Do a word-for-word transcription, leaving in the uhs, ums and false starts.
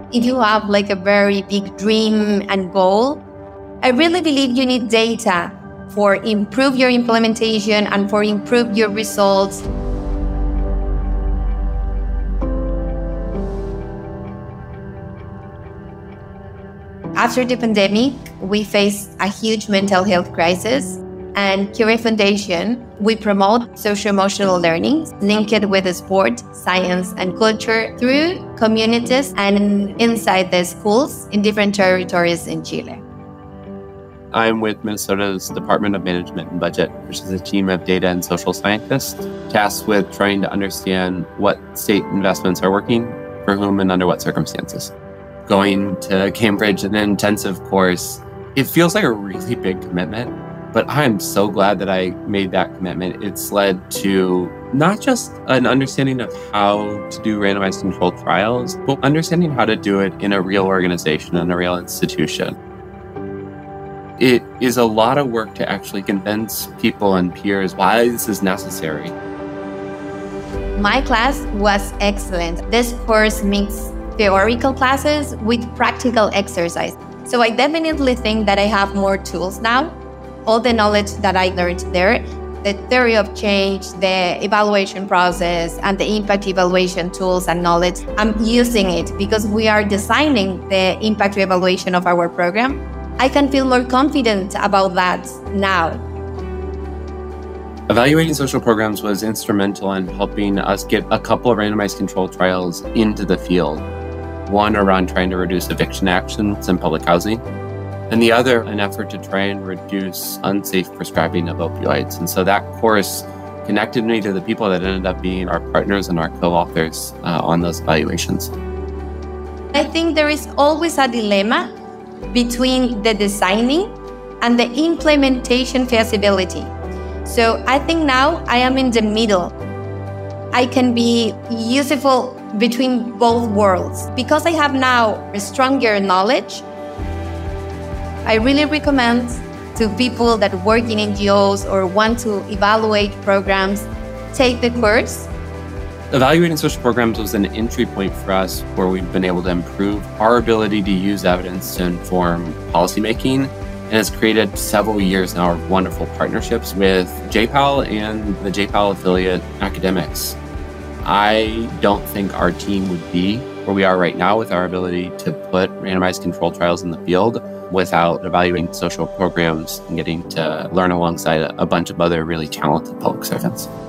If you have like a very big dream and goal, I really believe you need data for improve your implementation and for improve your results. After the pandemic, we faced a huge mental health crisis, and Chile Foundation, we promote social-emotional learning linked with sport, science, and culture through communities and inside the schools in different territories in Chile. I'm with Minnesota's Department of Management and Budget, which is a team of data and social scientists tasked with trying to understand what state investments are working, for whom, and under what circumstances. Going to Cambridge, an intensive course, it feels like a really big commitment, but I'm so glad that I made that commitment. It's led to not just an understanding of how to do randomized controlled trials, but understanding how to do it in a real organization and a real institution. It is a lot of work to actually convince people and peers why this is necessary. My class was excellent. This course mixed theoretical classes with practical exercise. So I definitely think that I have more tools now. All the knowledge that I learned there, the theory of change, the evaluation process, and the impact evaluation tools and knowledge, I'm using it because we are designing the impact evaluation of our program. I can feel more confident about that now. Evaluating social programs was instrumental in helping us get a couple of randomized controlled trials into the field. One around trying to reduce eviction actions in public housing, and the other an effort to try and reduce unsafe prescribing of opioids. And so that course connected me to the people that ended up being our partners and our co-authors uh, on those evaluations. I think there is always a dilemma between the designing and the implementation feasibility. So I think now I am in the middle. I can be useful between both worlds. Because I have now a stronger knowledge, I really recommend to people that work in N G Os or want to evaluate programs, take the course. Evaluating social programs was an entry point for us where we've been able to improve our ability to use evidence to inform policymaking, and has created several years now of wonderful partnerships with J P A L and the J P A L affiliate academics. I don't think our team would be where we are right now with our ability to put randomized controlled trials in the field without evaluating social programs and getting to learn alongside a bunch of other really talented public servants.